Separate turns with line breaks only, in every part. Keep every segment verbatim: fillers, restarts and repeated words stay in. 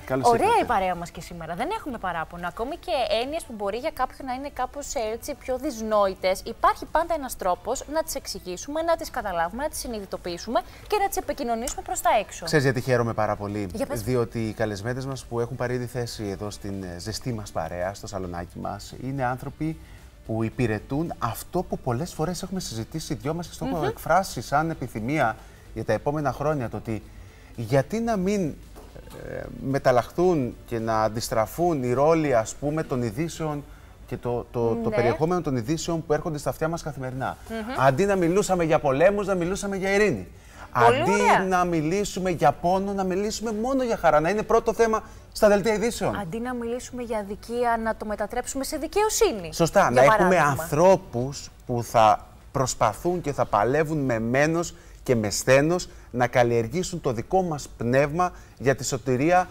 Καλώς
Ωραία
ήρθατε.
η παρέα μας και σήμερα. Δεν έχουμε παράπονο. Ακόμη και έννοιες που μπορεί για κάποιον να είναι κάπως έτσι πιο δυσνόητες. Υπάρχει πάντα ένας τρόπος να τις εξηγήσουμε, να τις καταλάβουμε, να τις συνειδητοποιήσουμε και να τις επικοινωνήσουμε προς τα έξω.
Ξέρεις γιατί χαίρομαι πάρα πολύ?
Για πες.
Διότι οι καλεσμένες μας που έχουν πάρει ήδη θέση εδώ στην ζεστή μας παρέα, στο σαλονάκι μας, είναι άνθρωποι που υπηρετούν αυτό που πολλές φορές έχουμε συζητήσει οι δυο μας και στο έχω
Mm-hmm.
εκφράσει σαν επιθυμία για τα επόμενα χρόνια. Το ότι γιατί να μην ε, μεταλλαχθούν και να αντιστραφούν οι ρόλοι, ας πούμε, των ειδήσεων και το, το,
ναι.
το περιεχόμενο των ειδήσεων που έρχονται στα αυτιά μας καθημερινά. Mm-hmm. Αντί να μιλούσαμε για πολέμους, να μιλούσαμε για ειρήνη.
Πολύ
Αντί
ωραία.
να μιλήσουμε για πόνο, να μιλήσουμε μόνο για χαρά. Να είναι πρώτο θέμα στα δελτία ειδήσεων.
Αντί να μιλήσουμε για αδικία, να το μετατρέψουμε σε δικαιοσύνη.
Σωστά.
Για
να έχουμε
παράδειγμα.
ανθρώπους που θα προσπαθούν και θα παλεύουν με μένος και με σθένος να καλλιεργήσουν το δικό μας πνεύμα για τη σωτηρία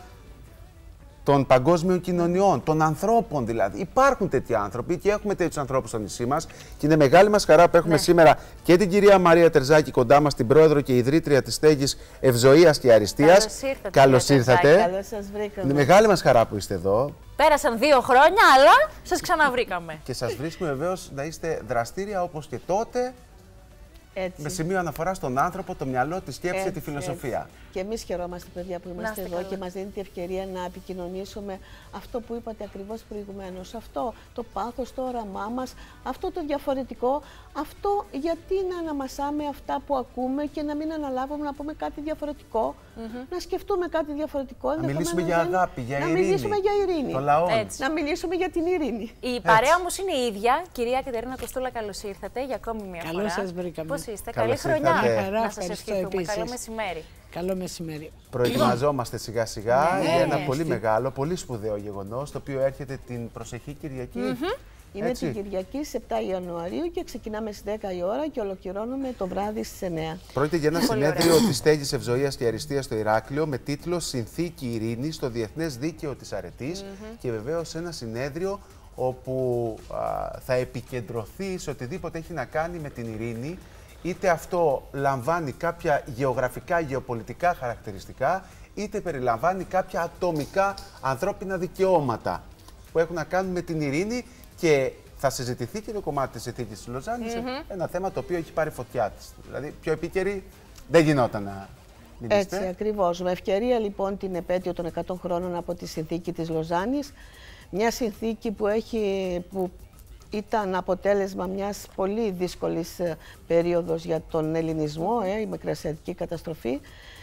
των παγκόσμιων κοινωνιών, των ανθρώπων δηλαδή. Υπάρχουν τέτοιοι άνθρωποι και έχουμε τέτοιους ανθρώπους στο νησί μας και είναι μεγάλη μας χαρά που έχουμε
Ναι.
σήμερα και την κυρία Μαρία Τερζάκη κοντά μας, την πρόεδρο και ιδρύτρια της στέγης Ευζοίας και Αριστείας.
Καλώς ήρθατε,
Καλώς
κυρία
ήρθατε.
Τερζάκη.
Καλώς σας βρήκαμε.
Είναι μεγάλη μας χαρά που είστε εδώ
Πέρασαν δύο χρόνια, αλλά σας ξαναβρήκαμε.
και σας βρίσκουμε βεβαίως να είστε δραστήρια όπως και τότε.
Έτσι.
Με σημείο αναφορά στον άνθρωπο, το μυαλό, τη σκέψη και τη
Έτσι,
φιλοσοφία.
έτσι. Και εμείς χαιρόμαστε, παιδιά, που είμαστε
είστε
εδώ
καλά.
και μας δίνει την ευκαιρία να επικοινωνήσουμε αυτό που είπατε ακριβώς προηγουμένως. Αυτό το πάθος, το όραμά μας, αυτό το διαφορετικό, αυτό γιατί να αναμασάμε αυτά που ακούμε και να μην αναλάβουμε να πούμε κάτι διαφορετικό,
Mm-hmm.
να σκεφτούμε κάτι διαφορετικό.
Να μιλήσουμε για
ενδεχομένως
αγάπη, για
να
ειρήνη.
μιλήσουμε για ειρήνη.
Το λαό.
Έτσι.
Να μιλήσουμε για την ειρήνη.
Η παρέα όμως είναι η ίδια. Κυρία Κατερίνα Κοστούλα, καλώς ήρθατε για ακόμη μια
Καλώς
φορά.
σας βρήκαμε.
Πώς είστε?
Καλώς
Καλή χρονιά.
ήρθατε.
Χαρά,
Να σας
ευχαριστώ
ευχηθούμε.
επίσης.
Καλό μεσημέρι.
Καλό μεσημέρι.
Προετοιμαζόμαστε σιγά σιγά
Ναι,
για ένα
ναι,
πολύ
στη-
μεγάλο, πολύ σπουδαίο γεγονός, το οποίο έρχεται την προσεχή Κυριακή.
Είναι
Έτσι.
την Κυριακή στις επτά Ιανουαρίου και ξεκινάμε στις δέκα η ώρα και ολοκληρώνουμε το βράδυ στις εννέα.
Πρόκειται για ένα
Πολύ
συνέδριο της στέγης Ευζοίας και Αριστείας στο Ηράκλειο με τίτλο «Συνθήκη Ειρήνης στο Διεθνές Δίκαιο της Αρετής» και βεβαίως ένα συνέδριο όπου α, θα επικεντρωθεί σε οτιδήποτε έχει να κάνει με την ειρήνη, είτε αυτό λαμβάνει κάποια γεωγραφικά, γεωπολιτικά χαρακτηριστικά, είτε περιλαμβάνει κάποια ατομικά ανθρώπινα δικαιώματα που έχουν να κάνουν με την ειρήνη και θα συζητηθεί και το κομμάτι της συνθήκης της Λοζάνης, ένα θέμα το οποίο έχει πάρει φωτιά της. Δηλαδή, πιο επίκαιρη δεν γινόταν να μιλήσετε.
Έτσι ακριβώς. Με ευκαιρία λοιπόν την επέτειο των εκατό χρόνων από τη συνθήκη της Λοζάνης, μια συνθήκη που, έχει, που ήταν αποτέλεσμα μιας πολύ δύσκολης ε, περίοδος για τον ελληνισμό, ε, η μικρασιατική καταστροφή.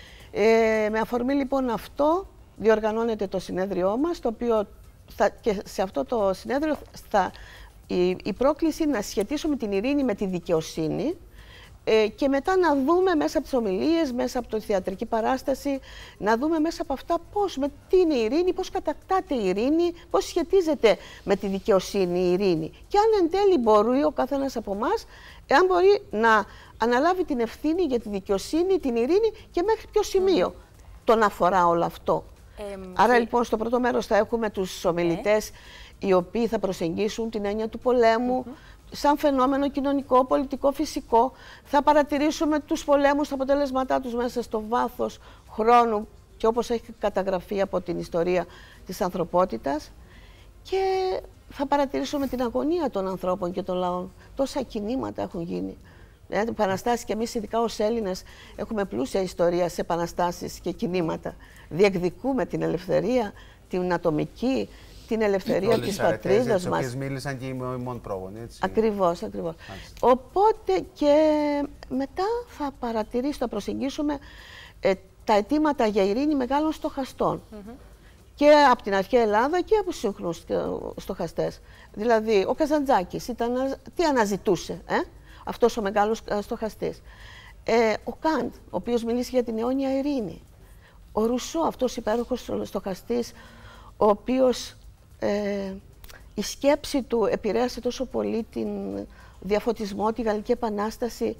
Ε, με αφορμή λοιπόν αυτό διοργανώνεται το συνέδριό μας, το οποίο θα, και σε αυτό το συνέδριο θα, η, η πρόκληση είναι να σχετίσουμε την ειρήνη με τη δικαιοσύνη ε, και μετά να δούμε μέσα από τις ομιλίες, μέσα από τη θεατρική παράσταση, να δούμε μέσα από αυτά πώς, με τι είναι η ειρήνη, πώς κατακτάται η ειρήνη, πώς σχετίζεται με τη δικαιοσύνη η ειρήνη. Και αν εν τέλει μπορεί ο καθένας από εμάς, εάν μπορεί να αναλάβει την ευθύνη για τη δικαιοσύνη, την ειρήνη και μέχρι ποιο σημείο mm. τον αφορά όλο αυτό.
Ε,
Άρα
και...
λοιπόν στο πρώτο μέρος θα έχουμε τους ομιλητές οι οποίοι θα προσεγγίσουν την έννοια του πολέμου mm-hmm. σαν φαινόμενο κοινωνικό, πολιτικό, φυσικό. Θα παρατηρήσουμε τους πολέμους, τα αποτελέσματά τους μέσα στο βάθος χρόνου και όπως έχει καταγραφεί από την ιστορία της ανθρωπότητας. Και θα παρατηρήσουμε την αγωνία των ανθρώπων και των λαών. Τόσα κινήματα έχουν γίνει. Δηλαδή, επαναστάσεις και εμείς ειδικά ως Έλληνες έχουμε πλούσια ιστορία σε επαναστάσεις και κινήματα. Διεκδικούμε την ελευθερία, την ατομική, την ελευθερία της πατρίδας μας.
Τις μίλησαν και οι μόνοι πρόγονοι, έτσι.
Ακριβώς, ακριβώς. Οπότε και μετά θα παρατηρήσουμε, θα προσεγγίσουμε ε, τα αιτήματα για ειρήνη μεγάλων στοχαστών. Mm-hmm. Και από την αρχαία Ελλάδα και από τους σύγχρονους στοχαστές. Δηλαδή, ο Καζαντζάκης ήταν, τι αναζητούσε, ε? αυτός ο μεγάλος στοχαστής. Ε, ο Καντ, ο οποίος μίλησε για την αιώνια ειρήνη. Ο Ρουσό, αυτός υπέροχος στοχαστής, ο οποίος ε, η σκέψη του επηρέασε τόσο πολύ την διαφωτισμό, τη Γαλλική Επανάσταση,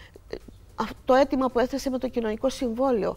το αίτημα που έθεσε με το κοινωνικό συμβόλαιο.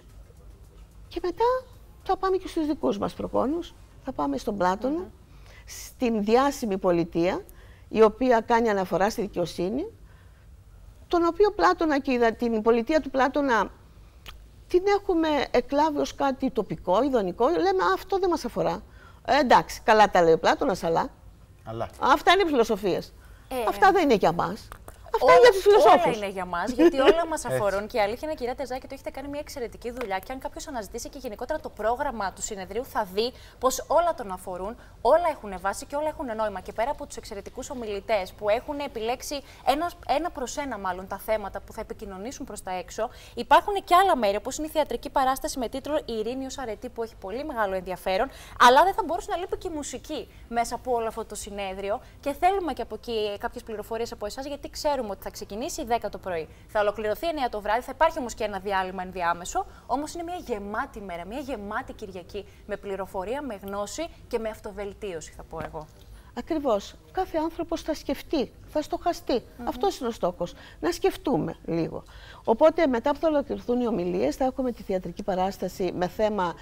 Και μετά θα πάμε και στους δικούς μας προγόνους, θα πάμε στον Πλάτωνα, mm-hmm. στην διάσημη πολιτεία, η οποία κάνει αναφορά στη δικαιοσύνη, τον οποίο Πλάτωνα και την πολιτεία του Πλάτωνα την έχουμε εκλάβει ως κάτι τοπικό, ειδονικό, λέμε αυτό δεν μας αφορά. Ε, εντάξει, καλά τα λέει ο Πλάτωνας, αλλά.
αλλά.
Αυτά είναι φιλοσοφίες.
Ε,
Αυτά δεν είναι για μας. Αυτά
όλα,
είναι για τους φιλοσόφους.
όλα είναι για μας, γιατί όλα μας αφορούν. Και η αλήθεια είναι, κυρία Τερζάκη, το έχετε κάνει μια εξαιρετική δουλειά. Και αν κάποιος αναζητήσει και γενικότερα το πρόγραμμα του συνεδρίου, θα δει πως όλα τον αφορούν, όλα έχουν βάση και όλα έχουν νόημα. Και πέρα από τους εξαιρετικούς ομιλητές που έχουν επιλέξει ένα, ένα προς ένα, μάλλον τα θέματα που θα επικοινωνήσουν προς τα έξω, υπάρχουν και άλλα μέρη, όπως είναι η θεατρική παράσταση με τίτλο Η Ειρήνη ως Αρετή, που έχει πολύ μεγάλο ενδιαφέρον. Αλλά δεν θα μπορούσε να λείπει και η μουσική μέσα από όλο αυτό το συνέδριο. Και θέλουμε και από εκεί κάποιες πληροφορίες από εσάς, γιατί ξέρουμε ότι θα ξεκινήσει δέκα το πρωί. Θα ολοκληρωθεί εννιά το βράδυ, θα υπάρχει όμως και ένα διάλειμμα ενδιάμεσο. Όμως είναι μια γεμάτη μέρα, μια γεμάτη Κυριακή με πληροφορία, με γνώση και με αυτοβελτίωση, θα πω εγώ.
Ακριβώς. Κάθε άνθρωπος θα σκεφτεί, θα στοχαστεί. Mm-hmm. Αυτός είναι ο στόχος. Να σκεφτούμε λίγο. Οπότε μετά που θα ολοκληρωθούν οι ομιλίες, θα έχουμε τη θεατρική παράσταση με θέμα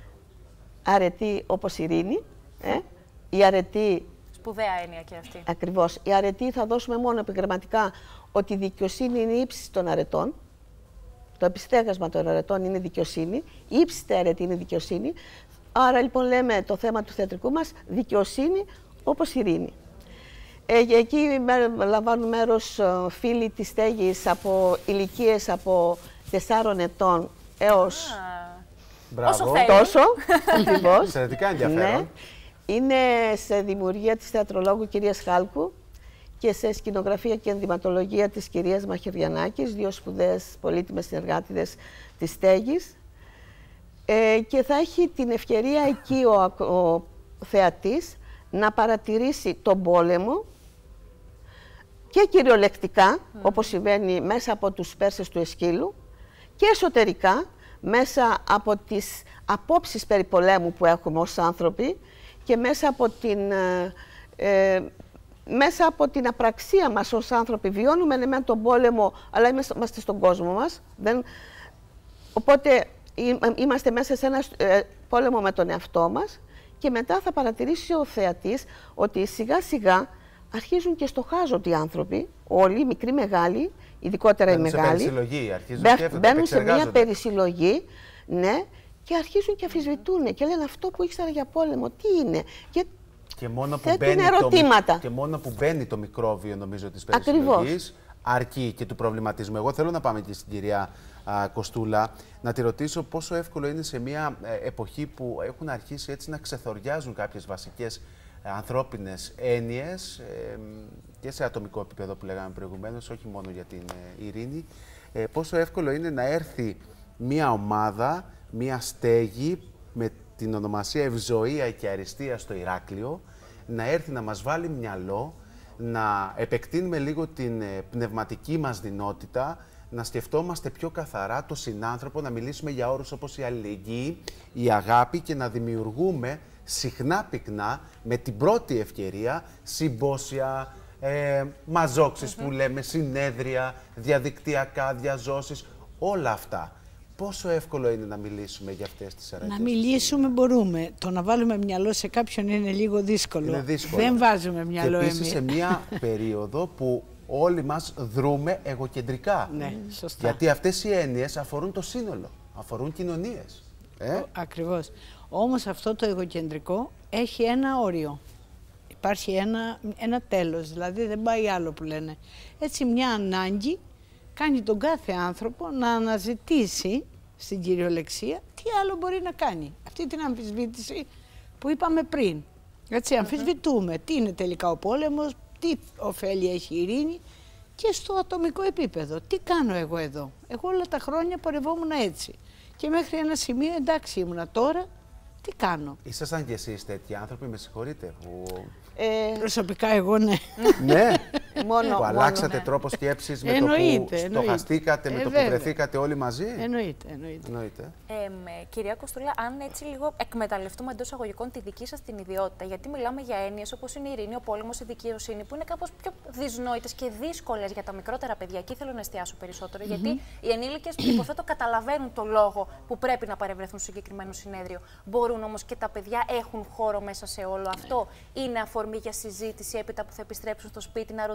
αρετή όπως ειρήνη. Ε? Η αρετή.
Σπουδαία έννοια και αυτή.
Ακριβώς. Η αρετή θα δώσουμε μόνο επιγραμματικά ότι η δικαιοσύνη είναι η ύψη των αρετών. Το επιστέγασμα των αρετών είναι δικαιοσύνη. Η ύψιστη αρετή είναι δικαιοσύνη. Άρα λοιπόν λέμε το θέμα του θεατρικού μας δικαιοσύνη όπως ειρήνη. Ε, εκεί λαμβάνουν μέρος φίλοι της στέγης από ηλικίες από τεσσάρων ετών έως
Μπράβο.
τόσο. Ακριβώς.
Εξαιρετικά ενδιαφέρον.
Ναι. Είναι σε δημιουργία της θεατρολόγου κυρίας Χάλκου και σε σκηνογραφία και ενδυματολογία της κυρίας Μαχαιριανάκης, δύο σπουδαίες πολύτιμες συνεργάτηδες της στέγης. Ε, και θα έχει την ευκαιρία εκεί ο, ο θεατής να παρατηρήσει τον πόλεμο και κυριολεκτικά, mm. όπως συμβαίνει μέσα από τους Πέρσες του Εσκύλου, και εσωτερικά μέσα από τις απόψεις περί πολέμου που έχουμε ως άνθρωποι και μέσα από την, ε, μέσα από την απραξία μας ως άνθρωποι. Βιώνουμε ναι, τον πόλεμο, αλλά είμαστε στον κόσμο μας. Δεν... Οπότε είμαστε μέσα σε ένα ε, πόλεμο με τον εαυτό μας και μετά θα παρατηρήσει ο θεατής ότι σιγά σιγά αρχίζουν και στοχάζονται οι άνθρωποι, όλοι, μικροί, μεγάλοι, ειδικότερα οι μεγάλοι.
Περισυλλογή,
αρχίζουν μπαίνουν σε μια περισυλλογή, ναι, και αρχίζουν και αμφισβητούν και λένε αυτό που ήξερα για πόλεμο, τι είναι. Και,
και, μόνο, που μπαίνει
ερωτήματα.
Το, και μόνο που μπαίνει το μικρόβιο, νομίζω, της περισυλλογής, αρκεί και του προβληματισμού. Εγώ θέλω να πάμε και στην κυρία α, Κοστούλα, να τη ρωτήσω πόσο εύκολο είναι σε μια ε, εποχή που έχουν αρχίσει έτσι να ξεθοριάζουν κάποιες βασικές ε, ανθρώπινες έννοιες ε, και σε ατομικό επίπεδο που λέγαμε προηγουμένως, όχι μόνο για την ε, ειρήνη, ε, πόσο εύκολο είναι να έρθει μια ομάδα, μια στέγη με την ονομασία Ευζοία και Αριστεία στο Ηράκλειο, να έρθει να μας βάλει μυαλό, να επεκτείνουμε λίγο την πνευματική μας δυνότητα, να σκεφτόμαστε πιο καθαρά το συνάνθρωπο, να μιλήσουμε για όρους όπως η αλληλεγγύη, η αγάπη και να δημιουργούμε συχνά πυκνά, με την πρώτη ευκαιρία, συμπόσια, ε, μαζόξεις mm-hmm. που λέμε, συνέδρια, διαδικτυακά, διαζώσεις, όλα αυτά. Πόσο εύκολο είναι να μιλήσουμε για αυτές τις αρετές?
Να μιλήσουμε μπορούμε. Το να βάλουμε μυαλό σε κάποιον είναι λίγο δύσκολο.
Είναι δύσκολο.
Δεν βάζουμε μυαλό εμείς.
Και επίσης σε μια περίοδο που όλοι μας δρούμε εγωκεντρικά.
Ναι, σωστά.
Γιατί αυτές οι έννοιες αφορούν το σύνολο, αφορούν κοινωνίες. Ε?
Ακριβώς. Όμως αυτό το εγωκεντρικό έχει ένα όριο. Υπάρχει ένα, ένα τέλος, δηλαδή δεν πάει άλλο που λένε. Έτσι μια ανάγκη κάνει τον κάθε άνθρωπο να αναζητήσει στην κυριολεξία τι άλλο μπορεί να κάνει. Αυτή την αμφισβήτηση που είπαμε πριν. Έτσι, αμφισβητούμε τι είναι τελικά ο πόλεμος, τι ωφέλη έχει η ειρήνη και στο ατομικό επίπεδο. Τι κάνω εγώ εδώ? Εγώ όλα τα χρόνια πορευόμουν έτσι. Και μέχρι ένα σημείο εντάξει ήμουνα, τώρα τι κάνω?
Ήσασταν κι εσείς τέτοιοι άνθρωποι, με συγχωρείτε, που...
Ε... Προσωπικά εγώ ναι.
Ναι,
μόνο,
που αλλάξατε
μόνο, ναι.
τρόπο σκέψης με
εννοείται,
το που στοχαστήκατε, με
ε,
το που βρεθήκατε όλοι μαζί.
Εννοείται, εννοείται.
εννοείται.
Ε, με, κυρία Κοστούλα, αν έτσι λίγο εκμεταλλευτούμε εντός αγωγικών τη δική σας την ιδιότητα, γιατί μιλάμε για έννοιες όπως είναι η ειρήνη, ο πόλεμος, η δικαιοσύνη, που είναι κάπως πιο δυσνόητες και δύσκολες για τα μικρότερα παιδιά. Εκεί θέλω να εστιάσω περισσότερο, mm-hmm. γιατί οι ενήλικες, υποθέτω, καταλαβαίνουν το λόγο που πρέπει να παρευρεθούν στο συγκεκριμένο συνέδριο. Μπορούν όμως και τα παιδιά έχουν χώρο μέσα σε όλο αυτό? Είναι αφορμή για συζήτηση έπειτα που θα επιστρέψουν στο σπίτι, να ρωτήσουν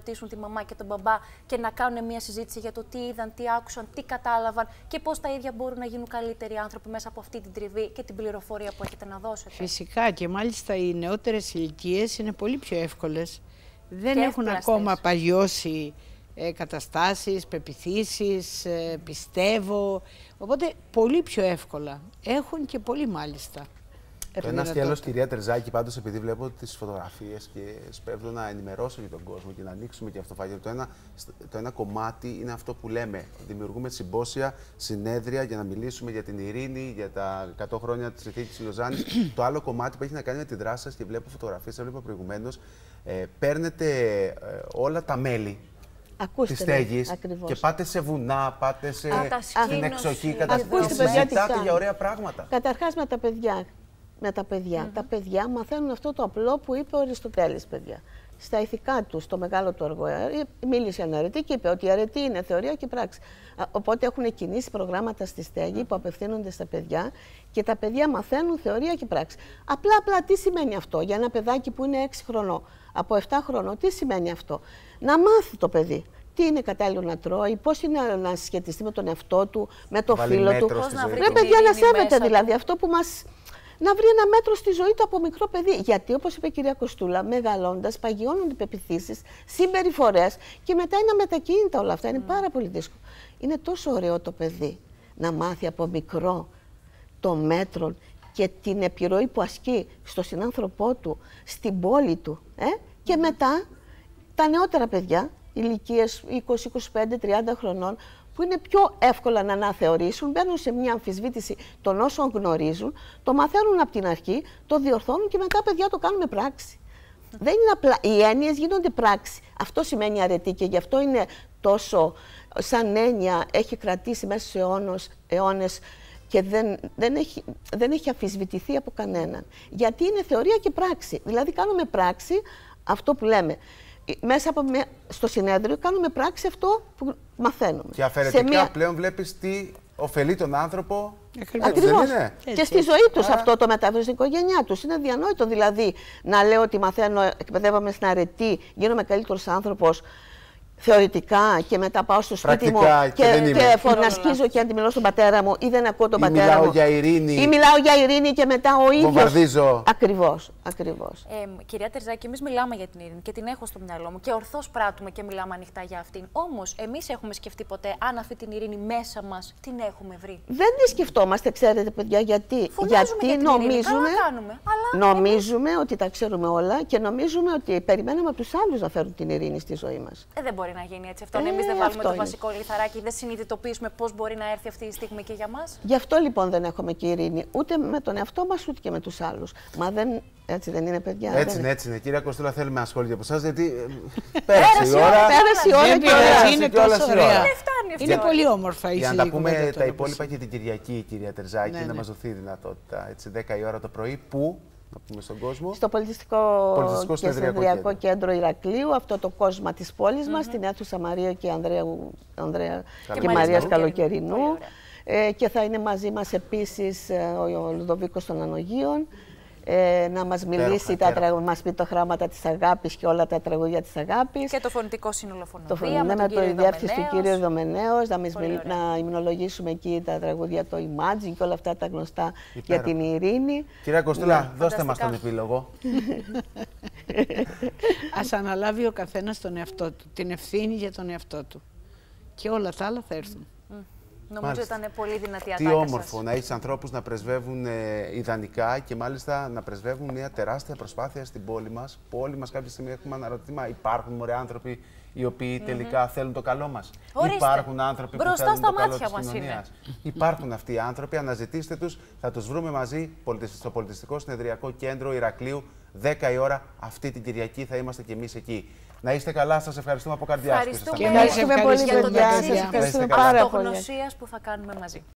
ρωτήσουν τη μαμά και τον μπαμπά και να κάνουν μια συζήτηση για το τι είδαν, τι άκουσαν, τι κατάλαβαν και πώς τα ίδια μπορούν να γίνουν καλύτεροι άνθρωποι μέσα από αυτή την τριβή και την πληροφορία που έχετε να δώσετε.
Φυσικά, και μάλιστα οι νεότερες ηλικίες είναι πολύ πιο εύκολες. Δεν
και
έχουν ακόμα παλιώσει ε, καταστάσεις, πεποιθήσεις, ε, πιστεύω. Οπότε πολύ πιο εύκολα. Έχουν και πολύ μάλιστα.
Το ένα σκέλος, κυρία Τερζάκη, πάντως, επειδή βλέπω τις φωτογραφίες και σπέβδω να ενημερώσω για τον κόσμο και να ανοίξουμε και αυτό το φάκελο. Το ένα, το ένα κομμάτι είναι αυτό που λέμε. Δημιουργούμε συμπόσια, συνέδρια για να μιλήσουμε για την ειρήνη, για τα εκατό χρόνια της συνθήκης της Λοζάνης. Το άλλο κομμάτι που έχει να κάνει με τη δράση σας και βλέπω φωτογραφίες, έβλεπα προηγουμένως, ε, παίρνετε ε, όλα τα μέλη της στέγης και πάτε σε βουνά, πάτε σε, στην εξοχή, και συζητάτε για ωραία πράγματα.
Καταρχάς με τα παιδιά. Με τα παιδιά. Mm-hmm. Τα παιδιά μαθαίνουν αυτό το απλό που είπε ο Αριστοτέλης, παιδιά. Στα ηθικά του, στο μεγάλο του έργο, μίλησε ένα αρετή και είπε ότι η αρετή είναι θεωρία και πράξη. Οπότε έχουν κινήσει προγράμματα στη στέγη που απευθύνονται στα παιδιά και τα παιδιά μαθαίνουν θεωρία και πράξη. Απλά, απλά τι σημαίνει αυτό για ένα παιδάκι που είναι έξι χρονών, από επτά χρονών, τι σημαίνει αυτό? Να μάθει το παιδί. Τι είναι κατάλληλο να τρώει, πώς είναι να συσχετιστεί με τον εαυτό του, με το φίλο του. Πρέπει παιδιά να σέβεται δηλαδή αυτό που μας. Να βρει ένα μέτρο στη ζωή του από μικρό παιδί. Γιατί, όπως είπε η κυρία Κοστούλα, μεγαλώντας, παγιώνονται πεποιθήσεις, συμπεριφορές και μετά είναι αμετακίνητα όλα αυτά. Mm. Είναι πάρα πολύ δύσκολο. Είναι τόσο ωραίο το παιδί να μάθει από μικρό το μέτρο και την επιρροή που ασκεί στο συνάνθρωπό του, στην πόλη του. Ε? Και μετά τα νεότερα παιδιά, ηλικίες είκοσι, είκοσι πέντε, τριάντα χρονών, που είναι πιο εύκολα να αναθεωρήσουν, μπαίνουν σε μια αμφισβήτηση των όσων γνωρίζουν, το μαθαίνουν από την αρχή, το διορθώνουν και μετά παιδιά το κάνουν με πράξη. Δεν είναι απλά, οι έννοιες γίνονται πράξη. Αυτό σημαίνει αρετή και γι' αυτό είναι τόσο, σαν έννοια, έχει κρατήσει μέσα σε αιώνες, αιώνες και δεν, δεν, έχει, δεν έχει αμφισβητηθεί από κανέναν. Γιατί είναι θεωρία και πράξη. Δηλαδή κάνουμε πράξη αυτό που λέμε. Μέσα από μια, στο συνέδριο κάνουμε πράξη αυτό που μαθαίνουμε.
Και αφαιρετικά μια... πλέον βλέπεις τι ωφελεί τον άνθρωπο.
Ακριβώς. Και στη ζωή τους Άρα... αυτό το μεταφέρει στην οικογένειά τους. Είναι διανόητο δηλαδή να λέω ότι μαθαίνω, εκπαιδεύομαι στην αρετή, γίνομαι καλύτερος άνθρωπος θεωρητικά και μετά πάω στο σπίτι μου και, και, και φωνασκίζω και αντιμιλώ στον πατέρα μου ή δεν ακούω τον
ή
πατέρα
μιλάω
μου.
Για ειρήνη,
ή μιλάω για ειρήνη και μετά ο ίδιος.
Βομβαρδίζω.
Ακριβώς. Ακριβώς.
Ε, κυρία Τερζάκη, εμείς μιλάμε για την ειρήνη και την έχω στο μυαλό μου και ορθώς πράττουμε και μιλάμε ανοιχτά για αυτήν. Όμως, εμείς έχουμε σκεφτεί ποτέ αν αυτή την ειρήνη μέσα μας την έχουμε βρει?
Δεν τη σκεφτόμαστε, ξέρετε, παιδιά, γιατί, γιατί
για
νομίζουμε,
κάνουμε, αλλά
νομίζουμε εμείς... ότι τα ξέρουμε όλα και νομίζουμε ότι περιμένουμε από τους άλλους να φέρουν την ειρήνη στη ζωή μας.
Ε, δεν μπορεί να γίνει έτσι αυτό. Ε, εμείς δεν βάλουμε το είναι. βασικό λιθαράκι, δεν συνειδητοποιήσουμε πώς μπορεί να έρθει αυτή η στιγμή και για μας.
Γι' αυτό λοιπόν δεν έχουμε και ειρήνη ούτε με τον εαυτό μας ούτε και με τους άλλους. Μα δεν. Έτσι δεν είναι, παιδιά?
Έτσι
δεν
είναι, έτσι είναι. Κυρία Κοστούλα, θέλουμε ασχόλια από εσάς, γιατί πέρασε η ώρα.
Πέρασε η ώρα και
όλα. Είναι τόσο ωραία.
Είναι
πολύ όμορφα η
Για να τα πούμε τα υπόλοιπα και την Κυριακή, κυρία Τερζάκη,
ναι,
να
ναι.
μας δοθεί η δυνατότητα. Έτσι, δέκα η ώρα το πρωί, πού, να πούμε στον κόσμο?
Στο Πολιτιστικό,
Πολιτιστικό
και Συνεδριακό Κέντρο. Κέντρο Ηρακλείου, αυτό το κόσμο της πόλης mm-hmm. μας, στην αίθουσα Μαρία και Ανδρέου, Ανδρέα και, και Μαρίας Καλοκαιρινού. Ε, και θα είναι μαζί μας επίσης ο Λουδοβίκος των Ανογείων. Ε, να μας μιλήσει, τα τραγου... μας πει τα χρώματα της αγάπης και όλα τα τραγούδια της αγάπης.
Και το φωνητικό σύνολο φωνοδία,
το φωνητικό, με, με το διεύθυνση του κύριου Δομενέως, να, μιλ... να υμνολογήσουμε εκεί τα τραγούδια, το Imagine και όλα αυτά τα γνωστά Υπέρα. για την ειρήνη.
Κυρία Κοστούλα, ναι. δώστε μας τον επίλογο.
Ας αναλάβει ο καθένας τον εαυτό του, την ευθύνη για τον εαυτό του. Και όλα τα άλλα θα έρθουν.
Νομίζω ήταν πολύ δυνατή ατάκα.
Τι όμορφο σας. Να έχεις ανθρώπους να πρεσβεύουν ε, ιδανικά και μάλιστα να πρεσβεύουν μια τεράστια προσπάθεια στην πόλη μας. Που όλοι μας κάποια στιγμή έχουμε αναρωτηθεί, μα υπάρχουν μωρέ άνθρωποι οι οποίοι mm-hmm. τελικά θέλουν το καλό μας?
Ορίστε.
Υπάρχουν άνθρωποι
Μπροστά
που θέλουν
στα
το καλό
μάτια
της
μας
κοινωνίας? Υπάρχουν αυτοί οι άνθρωποι, αναζητήστε τους, θα τους βρούμε μαζί στο Πολιτιστικό Συνεδριακό Κέντρο Ηρακλείου, δέκα η ώρα, αυτή την Κυριακή θα είμαστε κι εμείς εκεί. Να είστε καλά, σας ευχαριστούμε από καρδιάς.
Ευχαριστούμε,
ευχαριστούμε πολύ, παιδιά. Σας ευχαριστούμε πάρα πολύ
που θα κάνουμε μαζί.